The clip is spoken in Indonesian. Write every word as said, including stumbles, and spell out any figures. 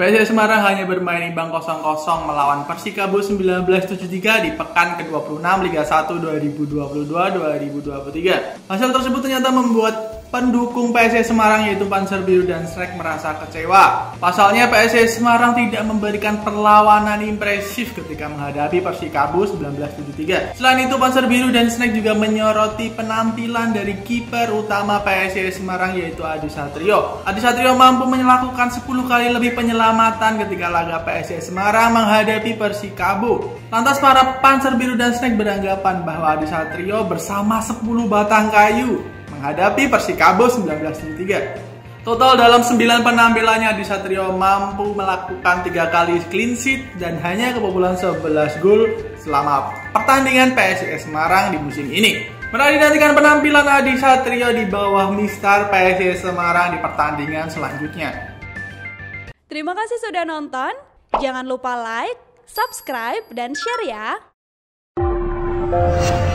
P S S Semarang hanya bermain imbang kosong kosong melawan Persikabo seribu sembilan ratus tujuh puluh tiga di pekan ke dua puluh enam Liga satu dua ribu dua puluh dua dua ribu dua puluh tiga. Hasil tersebut ternyata membuat pendukung P S S Semarang yaitu Panser Biru dan Snack merasa kecewa. Pasalnya P S S Semarang tidak memberikan perlawanan impresif ketika menghadapi Persikabo seribu sembilan ratus tujuh puluh tiga. Selain itu Panser Biru dan Snack juga menyoroti penampilan dari kiper utama P S S Semarang yaitu Adi Satrio. Adi Satrio mampu melakukan sepuluh kali lebih penyelamatan ketika laga P S S Semarang menghadapi Persikabo. Lantas para Panser Biru dan Snack beranggapan bahwa Adi Satrio bersama sepuluh batang kayu menghadapi Persikabo seribu sembilan ratus tujuh puluh tiga. Total dalam sembilan penampilannya Adi Satrio mampu melakukan tiga kali clean sheet dan hanya kebobolan sebelas gol selama pertandingan P S S Semarang di musim ini. Menarik dinantikan penampilan Adi Satrio di bawah Mister P S S Semarang di pertandingan selanjutnya. Terima kasih sudah nonton. Jangan lupa like, subscribe, dan share ya.